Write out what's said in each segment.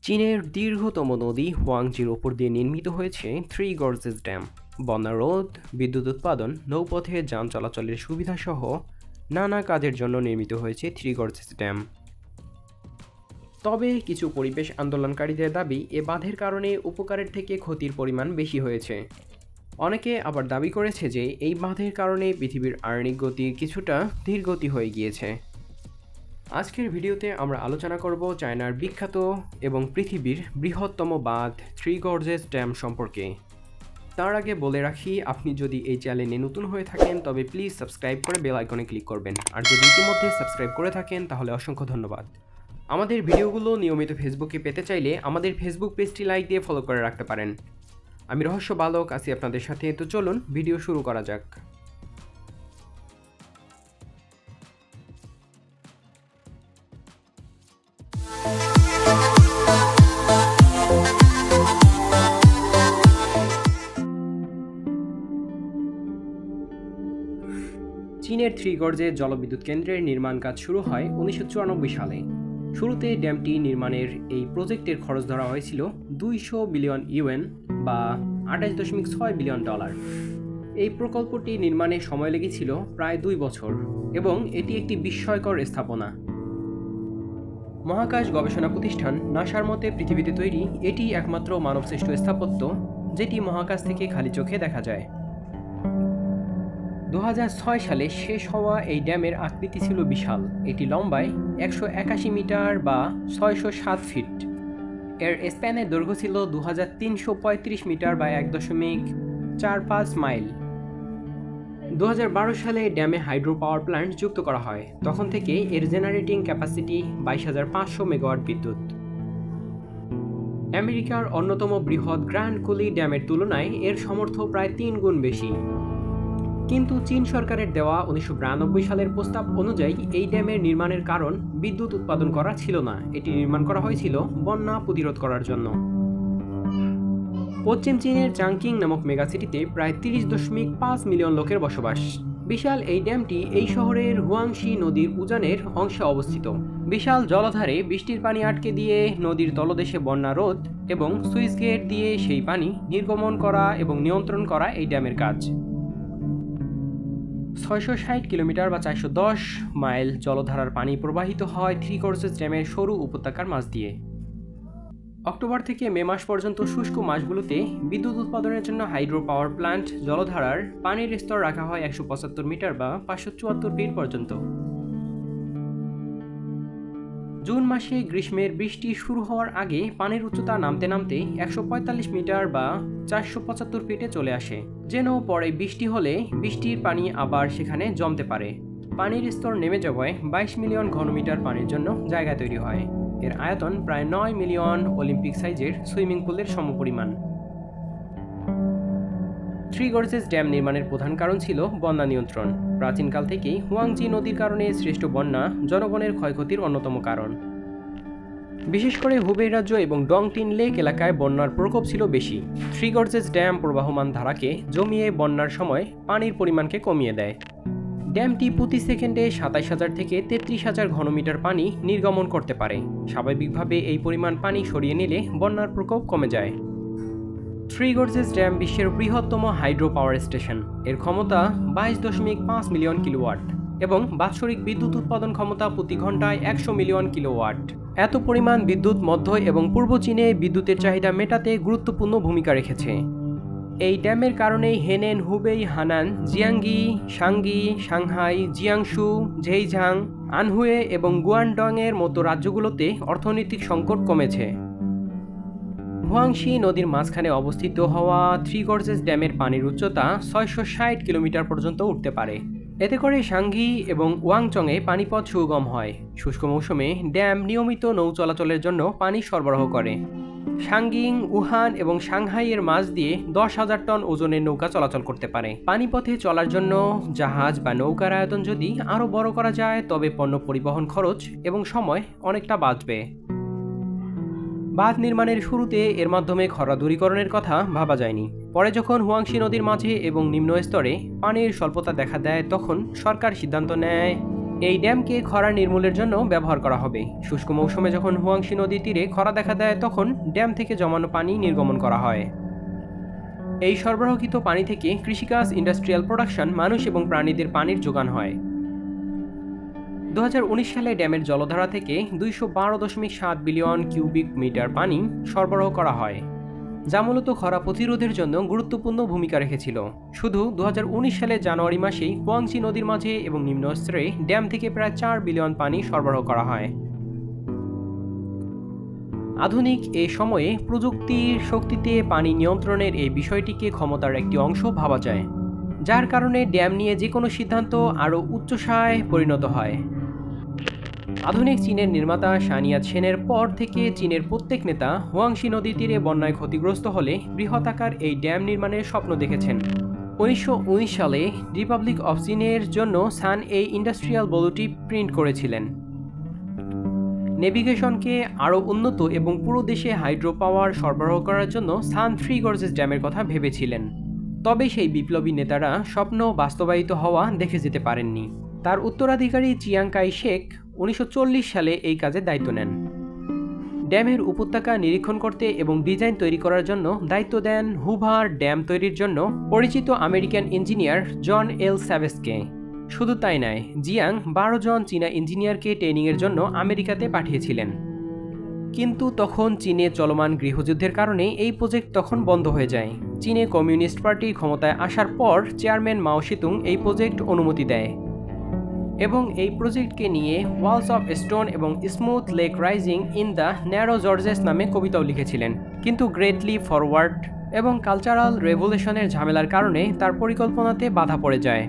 চীনের দীর্ঘতম নদী হুয়াংজির ওপর দিয়ে নির্মিত হয়েছে থ্রি গর্জেস ড্যাম। বন্যা রোধ, বিদ্যুৎ উৎপাদন, নৌপথে যান চলাচলের সুবিধাসহ নানা কাজের জন্য নির্মিত হয়েছে থ্রি গর্জেস ড্যাম। তবে কিছু পরিবেশ আন্দোলনকারীদের দাবি এ বাঁধের কারণে উপকারের থেকে ক্ষতির পরিমাণ বেশি হয়েছে। অনেকে আবার দাবি করেছে যে এই বাঁধের কারণে পৃথিবীর আর্নিক গতি কিছুটা ধীরগতি হয়ে গিয়েছে। আজকের ভিডিওতে আমরা আলোচনা করব চায়নার বিখ্যাত এবং পৃথিবীর বৃহত্তম বাঁধ থ্রি গর্জেস ড্যাম সম্পর্কে। তার আগে বলে রাখি, আপনি যদি এই চ্যানেলে নতুন হয়ে থাকেন তবে প্লিজ সাবস্ক্রাইব করে বেল আইকনে ক্লিক করবেন, আর যদি ইতিমধ্যে সাবস্ক্রাইব করে থাকেন তাহলে অসংখ্য ধন্যবাদ। আমাদের ভিডিওগুলো নিয়মিত ফেসবুকে পেতে চাইলে আমাদের ফেসবুক পেজটি লাইক দিয়ে ফলো করে রাখতে পারেন। আমি রহস্য বালক আছি আপনাদের সাথে, তো চলুন ভিডিও শুরু করা যাক। চীনের থ্রি গর্জে জলবিদ্যুৎ কেন্দ্রের নির্মাণ কাজ শুরু হয় 1994 সালে। শুরুতে ড্যামটি নির্মাণের এই প্রজেক্টের খরচ ধরা হয়েছিল 200 বিলিয়ন ইউএন বা 28.6 বিলিয়ন ডলার। এই প্রকল্পটি নির্মাণে সময় লেগেছিল প্রায় 2 বছর এবং এটি একটি বিস্ময়কর স্থাপনা। মহাকাশ গবেষণা প্রতিষ্ঠান নাসার মতে পৃথিবীতে তৈরি এটি একমাত্র মানবসৃষ্ট স্থাপত্য যেটি মহাকাশ থেকে খালি চোখে দেখা যায়। 2006 সালে শেষ হওয়া এই ড্যামের আকৃতি ছিল বিশাল। এটি লম্বায় 181 মিটার বা 607 ফিট। এর স্প্যানের দৈর্ঘ্য ছিল 2335 মিটার বা 1.45 মাইল। 2012 সালে ড্যামে হাইড্রো পাওয়ার প্ল্যান্ট যুক্ত করা হয়। তখন থেকে এর জেনারেটিং ক্যাপাসিটি 22,500 মেগাওয়াট বিদ্যুৎ। আমেরিকার অন্যতম বৃহৎ গ্র্যান্ড কুলি ড্যামের তুলনায় এর সামর্থ্য প্রায় 3 গুণ বেশি। কিন্তু চীন সরকারের দেওয়া 1992 সালের প্রস্তাব অনুযায়ী এই ড্যামের নির্মাণের কারণ বিদ্যুৎ উৎপাদন করা ছিল না, এটি নির্মাণ করা হয়েছিল বন্যা প্রতিরোধ করার জন্য। পশ্চিম চীনের চাংকিং নামক মেগাসিটিতে প্রায় 30.5 মিলিয়ন লোকের বসবাস। বিশাল এই ড্যামটি এই শহরের হুয়াংশি নদীর উজানের অংশে অবস্থিত। বিশাল জলাধারে বৃষ্টির পানি আটকে দিয়ে নদীর তলদেশে বন্যা রোধ এবং সুইচ গেট দিয়ে সেই পানি নির্গমন করা এবং নিয়ন্ত্রণ করা এই ড্যামের কাজ। 660 কিলোমিটার বা 410 মাইল জলধারার পানি প্রবাহিত হয় থ্রি গর্জেস ড্যামের সরু উপত্যকার মাঝ দিয়ে। অক্টোবর থেকে মে মাস পর্যন্ত শুষ্ক মাসগুলোতে বিদ্যুৎ উৎপাদনের জন্য হাইড্রো পাওয়ার প্ল্যান্ট জলধারার পানির স্তর রাখা হয় 175 মিটার বা 574 ফিট পর্যন্ত। জুন মাসে গ্রীষ্মের বৃষ্টি শুরু হওয়ার আগে পানির উচ্চতা নামতে নামতে 145 মিটার বা 475 ফিটে চলে আসে, যেন পরে বৃষ্টি হলে বৃষ্টির পানি আবার সেখানে জমতে পারে। পানির স্তর নেমে যাওয়ায় 22 মিলিয়ন ঘনমিটার পানির জন্য জায়গা তৈরি হয়। এর আয়তন প্রায় 9 মিলিয়ন অলিম্পিক সাইজের সুইমিং পুলের সমপরিমাণ। থ্রি গর্জেস ড্যাম নির্মাণের প্রধান কারণ ছিল বন্যা নিয়ন্ত্রণ। প্রাচীনকাল থেকেই হুয়াংজি নদীর কারণে সৃষ্ট বন্যা জনগণের ক্ষয়ক্ষতির অন্যতম কারণ। বিশেষ করে হুবেই রাজ্য এবং ডংটিন লেক এলাকায় বন্যার প্রকোপ ছিল বেশি। থ্রি গর্জেস ড্যাম প্রবাহমান ধারাকে জমিয়ে বন্যার সময় পানির পরিমাণকে কমিয়ে দেয়। ড্যামটি প্রতি সেকেন্ডে 27,000 থেকে 33,000 ঘনমিটার পানি নির্গমন করতে পারে। স্বাভাবিকভাবে এই পরিমাণ পানি সরিয়ে নিলে বন্যার প্রকোপ কমে যায়। থ্রি গর্জেস ড্যাম বিশ্বের বৃহত্তম হাইড্রো পাওয়ার স্টেশন। এর ক্ষমতা 22.5 মিলিয়ন কিলোওয়াট এবং বাৎসরিক বিদ্যুৎ উৎপাদন ক্ষমতা প্রতি ঘন্টায় 100 মিলিয়ন কিলোওয়াট। এত পরিমাণ বিদ্যুৎ মধ্য এবং পূর্ব চীনে বিদ্যুতের চাহিদা মেটাতে গুরুত্বপূর্ণ ভূমিকা রেখেছে। এই ড্যামের কারণেই Henan, Hubei, Hunan, Jiangxi, Shanxi, Shanghai, Jiangsu, Zhejiang, Anhui এবং গুয়ানডংয়ের মতো রাজ্যগুলোতে অর্থনৈতিক সংকট কমেছে। হুয়াংশি নদীর মাঝখানে অবস্থিত হওয়া থ্রি গর্জেস ড্যামের পানির উচ্চতা 660 কিলোমিটার পর্যন্ত উঠতে পারে। এতে করে সাংঘি এবং ওয়াংচংয়ে পানিপথ সুগম হয়। শুষ্ক মৌসুমে ড্যাম নিয়মিত নৌ চলাচলের জন্য পানি সরবরাহ করে। সাংগিং, উহান এবং সাংহাইয়ের মাঝ দিয়ে 10,000 টন ওজনের নৌকা চলাচল করতে পারে। পানিপথে চলার জন্য জাহাজ বা নৌকার আয়তন যদি আরও বড় করা যায় তবে পণ্য পরিবহন খরচ এবং সময় অনেকটা বাঁচবে। বাঁধ নির্মাণের শুরুতে এর মাধ্যমে খরা দূরীকরণের কথা ভাবা যায়নি। পরে যখন হুয়াংশি নদীর মাঝে এবং নিম্ন স্তরে পানির স্বল্পতা দেখা দেয় তখন সরকার সিদ্ধান্ত নেয় এই ড্যামকে খরা নির্মূলের জন্য ব্যবহার করা হবে। শুষ্ক মৌসুমে যখন হুয়াংশি নদীর তীরে খরা দেখা দেয় তখন ড্যাম থেকে জমানো পানি নির্গমন করা হয়। এই সরবরাহকৃত পানি থেকে কৃষিকাজ, ইন্ডাস্ট্রিয়াল প্রোডাকশন, মানুষ এবং প্রাণীদের পানির যোগান হয়। 2019 সালে ড্যামের জলধারা থেকে 212.7 বিলিয়ন কিউবিক মিটার পানি সরবরাহ করা হয়, যা মূলত খরা প্রতিরোধের জন্য গুরুত্বপূর্ণ ভূমিকা রেখেছিল। শুধু 2019 সালের জানুয়ারি মাসেই হুয়াংশি নদীর মাঝে এবং নিম্নস্তরে ড্যাম থেকে প্রায় 4 বিলিয়ন পানি সরবরাহ করা হয়। আধুনিক এ সময়ে প্রযুক্তির শক্তিতে পানি নিয়ন্ত্রণের এই বিষয়টিকে ক্ষমতার একটি অংশ ভাবা যায়, যার কারণে ড্যাম নিয়ে যে কোনো সিদ্ধান্ত আরও উচ্চসায় পরিণত হয়। আধুনিক চীনের নির্মাতা সানিয়া ছেনের পর থেকে চীনের প্রত্যেক নেতা হুয়াংশি নদীর তীরে বন্যায় ক্ষতিগ্রস্ত হলে বৃহতাকার এই ড্যাম নির্মাণের স্বপ্ন দেখেছেন। 1919 সালে রিপাবলিক অফ চীনের জন্য সান এই ইন্ডাস্ট্রিয়াল বলুটি প্রিন্ট করেছিলেন। নেভিগেশনকে আরও উন্নত এবং পুরো দেশে হাইড্রো পাওয়ার সরবরাহ করার জন্য সান 3 গর্জেস ড্যামের কথা ভেবেছিলেন। তবে সেই বিপ্লবী নেতারা স্বপ্ন বাস্তবায়িত হওয়া দেখে যেতে পারেননি। তার উত্তরাধিকারী চিয়াং কাই শেক 1940 সালে এই কাজে দায়িত্ব নেন। ড্যামের উপত্যকা নিরীক্ষণ করতে এবং ডিজাইন তৈরি করার জন্য দায়িত্ব দেন হুভার ড্যাম তৈরির জন্য পরিচিত আমেরিকান ইঞ্জিনিয়ার জন এল স্যাভেজকে। শুধু তাই নয়, জিয়াং 12 জন চীনা ইঞ্জিনিয়ারকে ট্রেনিংয়ের জন্য আমেরিকাতে পাঠিয়েছিলেন। কিন্তু তখন চীনে চলমান গৃহযুদ্ধের কারণে এই প্রজেক্ট তখন বন্ধ হয়ে যায়। চীনে কমিউনিস্ট পার্টি ক্ষমতায় আসার পর চেয়ারম্যান মাও সেতুং এই প্রজেক্ট অনুমতি দেয় এবং এই প্রজেক্টকে নিয়ে ওয়ালস অফ স্টোন এবং smooth lake rising in the narrow gorges নামে কবিতাও লিখেছিলেন। কিন্তু গ্রেট লিপ ফরওয়ার্ড এবং কালচারাল রেভলিউশনের ঝামেলার কারণে তার পরিকল্পনাতে বাধা পড়ে যায়।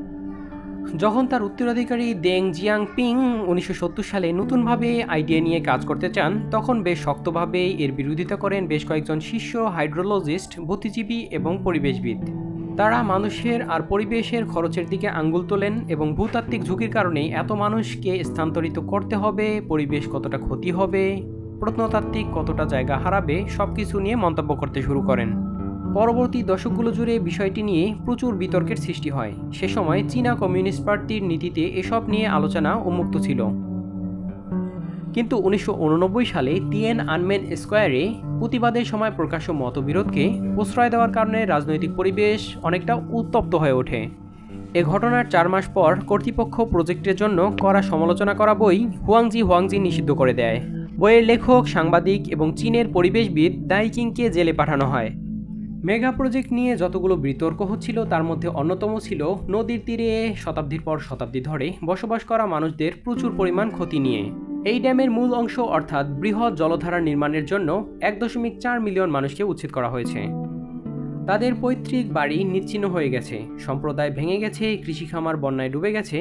যখন তার উত্তরাধিকারী দেং জিয়াংপিং 1970 সালে নতুনভাবে আইডিয়া নিয়ে কাজ করতে চান, তখন বেশ শক্তভাবেই এর বিরোধিতা করেন বেশ কয়েকজন শীর্ষ হাইড্রোলজিস্ট, বুদ্ধিজীবী এবং পরিবেশবিদ। তারা মানুষের আর পরিবেশের খরচের দিকে আঙ্গুল তোলেন এবং ভূতাত্ত্বিক ঝুঁকির কারণে এত মানুষকে স্থানান্তরিত করতে হবে, পরিবেশ কতটা ক্ষতি হবে, প্রত্নতাত্ত্বিক কতটা জায়গা হারাবে, সবকিছু নিয়ে মন্তব্য করতে শুরু করেন। পরবর্তী দশকগুলো জুড়ে বিষয়টি নিয়ে প্রচুর বিতর্কের সৃষ্টি হয়। সে সময় চীনা কমিউনিস্ট পার্টির নীতিতে এসব নিয়ে আলোচনা উন্মুক্ত ছিল। কিন্তু 1989 সালে তিয়েন আনমেন স্কোয়ারে প্রতিবাদের সময় প্রকাশ্য মতবিরোধকে প্রশ্রয় দেওয়ার কারণে রাজনৈতিক পরিবেশ অনেকটা উত্তপ্ত হয়ে ওঠে। এ ঘটনার 4 মাস পর কর্তৃপক্ষ প্রজেক্টের জন্য কড়া সমালোচনা করা বই হুয়াংজি নিষিদ্ধ করে দেয়। বইয়ের লেখক, সাংবাদিক এবং চীনের পরিবেশবিদ দাই কিংকে জেলে পাঠানো হয়। মেগা প্রজেক্ট নিয়ে যতগুলো বিতর্ক হচ্ছিল তার মধ্যে অন্যতম ছিল নদীর তীরে শতাব্দীর পর শতাব্দী ধরে বসবাস করা মানুষদের প্রচুর পরিমাণ ক্ষতি নিয়ে। এই ড্যামের মূল অংশ অর্থাৎ বৃহৎ জলধারা নির্মাণের জন্য 1.4 মিলিয়ন মানুষকে উচ্ছেদ করা হয়েছে। তাদের পৈতৃক বাড়ি নিশ্চিহ্ন হয়ে গেছে, সম্প্রদায় ভেঙে গেছে, কৃষি খামার বন্যায় ডুবে গেছে।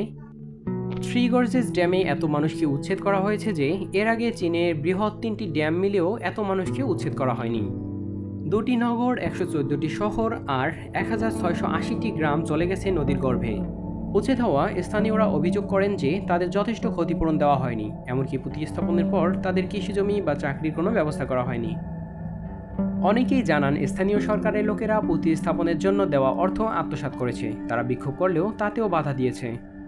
3 গর্জেস ড্যামে এত মানুষকে উচ্ছেদ করা হয়েছে যে এর আগে চীনের বৃহৎ 3টি ড্যাম মিলেও এত মানুষকে উচ্ছেদ করা হয়নি। 2টি নগর, 114টি শহর আর 1680টি গ্রাম চলে গেছে নদীর গর্ভে। উচ্ছেদ হওয়া স্থানীয়রা অভিযোগ করেন যে তাদের যথেষ্ট ক্ষতিপূরণ দেওয়া হয়নি, এমনকি প্রতিস্থাপনের পর তাদের কৃষিজমি বা চাকরির কোনো ব্যবস্থা করা হয়নি। অনেকেই জানান স্থানীয় সরকারের লোকেরা প্রতিস্থাপনের জন্য দেওয়া অর্থ আত্মসাৎ করেছে। তারা বিক্ষোভ করলেও তাতেও বাধা দিয়েছে।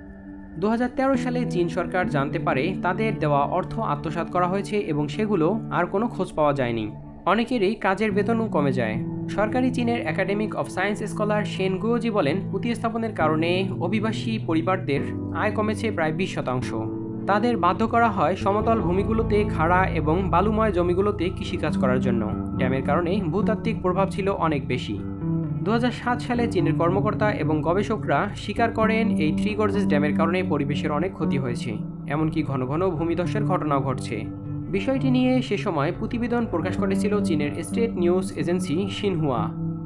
2013 সালে চীন সরকার জানতে পারে তাদের দেওয়া অর্থ আত্মসাৎ করা হয়েছে এবং সেগুলো আর কোনো খোঁজ পাওয়া যায়নি। অনেকেরই কাজের বেতনও কমে যায়। সরকারি চীনের academic of science scholar Shen Guoji বলেন, প্রতিস্থাপনের কারণে অভিবাসী পরিবারদের আয় কমেছে প্রায় 20%। তাদের বাধ্য করা হয় সমতল ভূমিগুলোতে খাড়া এবং বালুময় জমিগুলোতে কৃষিকাজ করার জন্য। ড্যামের কারণে ভূতাত্ত্বিক প্রভাব ছিল অনেক বেশি। 2007 সালে চীনের কর্মকর্তা এবং গবেষকরা স্বীকার করেন এই 3 গর্জেস ড্যামের কারণে পরিবেশের অনেক ক্ষতি হয়েছে, এমনকি ঘন ঘন ভূমিধসের ঘটনাও ঘটছে। বিষয়টি নিয়ে সে সময় প্রতিবেদন প্রকাশ করেছিল চীনের স্টেট নিউজ এজেন্সি সিনহুয়া।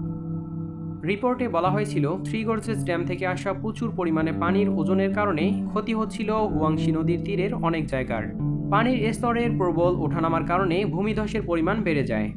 রিপোর্টে বলা হয়েছিল 3 গর্জেস ড্যাম থেকে আসা প্রচুর পরিমাণে পানির ওজনের কারণে ক্ষতি হচ্ছিল হুয়াংশি নদীর তীরের অনেক জায়গার। পানির স্তরের প্রবল ওঠানামার কারণে ভূমিধসের পরিমাণ বেড়ে যায়।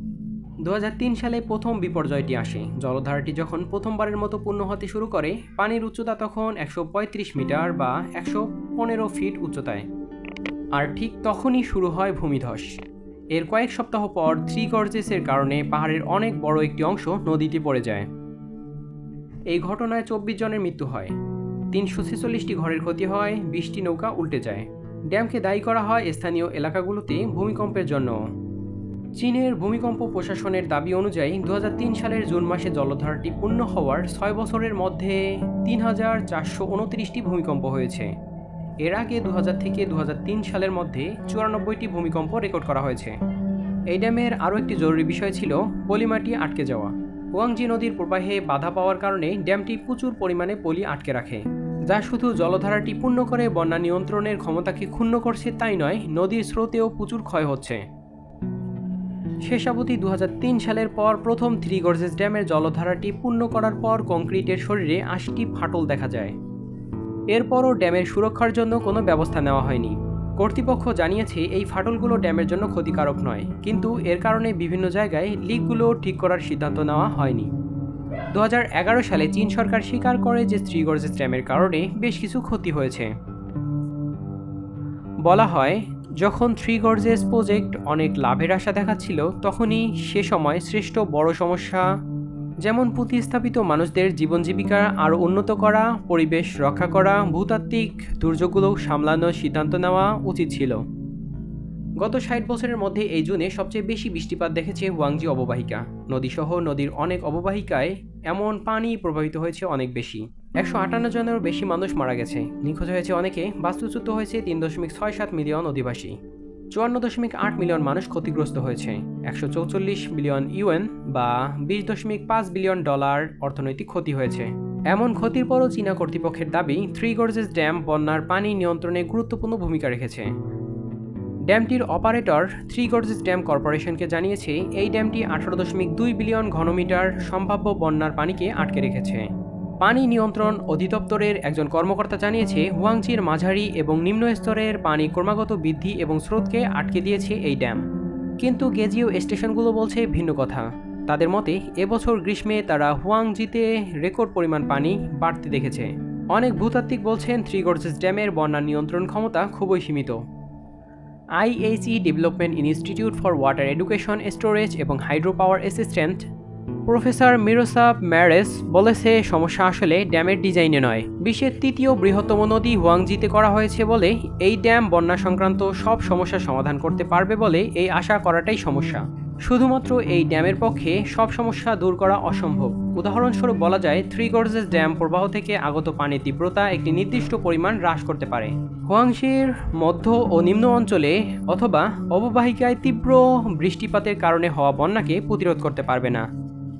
2003 সালে প্রথম বিপর্যয়টি আসে। জলধারাটি যখন প্রথমবারের মতো পূর্ণ হতে শুরু করে, পানির উচ্চতা তখন 135 মিটার বা 115 ফিট উচ্চতায়। আর ঠিক তখনই শুরু হয় ভূমিধস। এর কয়েক সপ্তাহ পর 3 গর্জেসের কারণে পাহাড়ের অনেক বড় একটি অংশ নদীতে পড়ে যায়। এই ঘটনায় 24 জনের মৃত্যু হয়। 346টি ঘরের ক্ষতি হয়, 20টি নৌকা উল্টে যায়। ড্যামকে দায়ী করা হয় স্থানীয় এলাকাগুলোতে ভূমিকম্পের জন্য। চীনের ভূমিকম্প প্রশাসনের দাবি অনুযায়ী 2003 সালের জুন মাসে জলধারাটি পূর্ণ হওয়ার 6 বছরের মধ্যে 3429টি ভূমিকম্প হয়েছে। এর আগে 2000 থেকে 2003 সালের মধ্যে 94টি ভূমিকম্প রেকর্ড করা হয়েছে। এই ড্যামের আরও একটি জরুরি বিষয় ছিল পলিমাটি আটকে যাওয়া। হুয়াংজি নদীর প্রবাহে বাধা পাওয়ার কারণে ড্যামটি প্রচুর পরিমাণে পলি আটকে রাখে, যা শুধু জলধারাটি পূর্ণ করে বন্যা নিয়ন্ত্রণের ক্ষমতাকে ক্ষুণ্ণ করছে তাই নয়, নদীর স্রোতেও প্রচুর ক্ষয় হচ্ছে। শেষাবধি 2003 সালের পর প্রথম থ্রি গর্জেস ড্যামের জলধারাটি পূর্ণ করার পর কংক্রিটের শরীরে 80টি ফাটল দেখা যায়। এরপরও ড্যামের সুরক্ষার জন্য কোনো ব্যবস্থা নেওয়া হয়নি। কর্তৃপক্ষ জানিয়েছে এই ফাটলগুলো ড্যামের জন্য ক্ষতিকারক নয়, কিন্তু এর কারণে বিভিন্ন জায়গায় লিকগুলো ঠিক করার সিদ্ধান্ত নেওয়া হয়নি। 2011 সালে চীন সরকার স্বীকার করে যে থ্রি গর্জেস ড্যামের কারণে বেশ কিছু ক্ষতি হয়েছে। বলা হয়, যখন থ্রি গর্জেস প্রজেক্ট অনেক লাভের আশা দেখাচ্ছিল, তখনই সে সময় শ্রেষ্ঠ বড় সমস্যা, যেমন প্রতিস্থাপিত মানুষদের জীবন জীবিকা আরও উন্নত করা, পরিবেশ রক্ষা করা, ভূতাত্ত্বিক দুর্যোগগুলো সামলানোর সিদ্ধান্ত নেওয়া উচিত ছিল। গত 60 বছরের মধ্যে এই জুনে সবচেয়ে বেশি বৃষ্টিপাত দেখেছে হুয়াংজি অববাহিকা। নদীসহ নদীর অনেক অববাহিকায় এমন পানি প্রবাহিত হয়েছে অনেক বেশি। 158 জনেরও বেশি মানুষ মারা গেছে, নিখোঁজ হয়েছে অনেকে, বাস্তুচ্যুত হয়েছে 3.67 মিলিয়ন অধিবাসী। 54.8 মিলিয়ন মানুষ ক্ষতিগ্রস্ত হয়েছে। 144 বিলিয়ন ইউএন বা $20.5 বিলিয়ন অর্থনৈতিক ক্ষতি হয়েছে। এমন ক্ষতির পরও চীনা কর্তৃপক্ষের দাবি, থ্রি গর্জেস ড্যাম বন্যার পানি নিয়ন্ত্রণে গুরুত্বপূর্ণ ভূমিকা রেখেছে। ড্যামটির অপারেটর থ্রি গর্জেস ড্যাম কর্পোরেশনকে জানিয়েছে, এই ড্যামটি 18.2 বিলিয়ন ঘনমিটার সম্ভাব্য বন্যার পানিকে আটকে রেখেছে। পানি নিয়ন্ত্রণ অধিদপ্তরের একজন কর্মকর্তা জানিয়েছে, হুয়াংজির মাঝারি এবং নিম্ন স্তরের পানি ক্রমাগত বৃদ্ধি এবং স্রোতকে আটকে দিয়েছে এই ড্যাম। কিন্তু গেজিও স্টেশনগুলো বলছে ভিন্ন কথা। তাদের মতে, এবছর গ্রীষ্মে তারা হুয়াংজিতে রেকর্ড পরিমাণ পানি বাড়তে দেখেছে। অনেক ভূতাত্ত্বিক বলছেন, থ্রি গর্জেস ড্যামের বন্যা নিয়ন্ত্রণ ক্ষমতা খুবই সীমিত। IHE development institute for water education, storage এবং hydro power assistant professor Miroslav Mares বলেছে, সমস্যা আসলে ড্যামের ডিজাইনে নয়। বিশ্বের তৃতীয় বৃহত্তম নদী হুয়াংজিতে করা হয়েছে বলে এই ড্যাম বন্যা সংক্রান্ত সব সমস্যার সমাধান করতে পারবে বলে এই আশা করাটাই সমস্যা। শুধুমাত্র এই ড্যামের পক্ষে সব সমস্যা দূর করা অসম্ভব। উদাহরণস্বরূপ বলা যায়, থ্রি গর্জেস ড্যাম প্রবাহ থেকে আগত পানির তীব্রতা একটি নির্দিষ্ট পরিমাণ হ্রাস করতে পারে। হুয়াংজির মধ্য ও নিম্ন অঞ্চলে অথবা অববাহিকায় তীব্র বৃষ্টিপাতের কারণে হওয়া বন্যাকে প্রতিরোধ করতে পারবে না।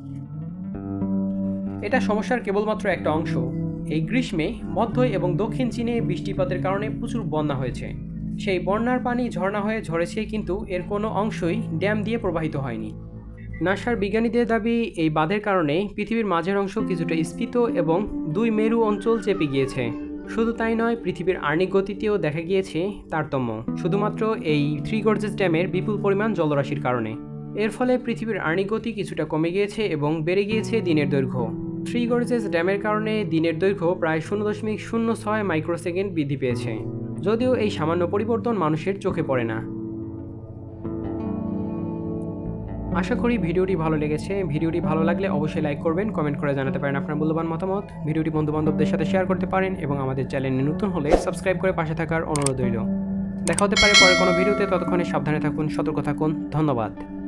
এটা সমস্যার কেবলমাত্র একটা অংশ। এই গ্রীষ্মে মধ্য এবং দক্ষিণ চীনে বৃষ্টিপাতের কারণে প্রচুর বন্যা হয়েছে। সেই বন্যার পানি ঝর্ণা হয়ে ঝরেছে, কিন্তু এর কোনো অংশই ড্যাম দিয়ে প্রবাহিত হয়নি। নাসার বিজ্ঞানীদের দাবি, এই বাঁধের কারণে পৃথিবীর মাঝের অংশ কিছুটা স্ফীত এবং 2 মেরু অঞ্চল চেপে গিয়েছে। শুধু তাই নয়, পৃথিবীর আর্নিক গতিতেও দেখা গিয়েছে তারতম্য, শুধুমাত্র এই থ্রি গর্জেস ড্যামের বিপুল পরিমাণ জলরাশির কারণে। এর ফলে পৃথিবীর আর্নিক গতি কিছুটা কমে গিয়েছে এবং বেড়ে গিয়েছে দিনের দৈর্ঘ্য। থ্রি গর্জেস ড্যামের কারণে দিনের দৈর্ঘ্য প্রায় 0.06 মাইক্রোসেকেন্ড বৃদ্ধি পেয়েছে, যদিও এই সামান্য পরিবর্তন মানুষের চোখে পড়ে না। আশা করি ভিডিওটি ভালো লেগেছে। ভিডিওটি ভালো লাগলে অবশ্যই লাইক করবেন, কমেন্ট করে জানাতে পারেন আপনার মূল্যবান মতামত। ভিডিওটি বন্ধুবান্ধবদের সাথে শেয়ার করতে পারেন এবং আমাদের চ্যানেলে নতুন হলে সাবস্ক্রাইব করে পাশে থাকার অনুরোধ রইল। দেখা হতে পারে পরে কোনো ভিডিওতে। ততক্ষণে সাবধানে থাকুন, সতর্ক থাকুন। ধন্যবাদ।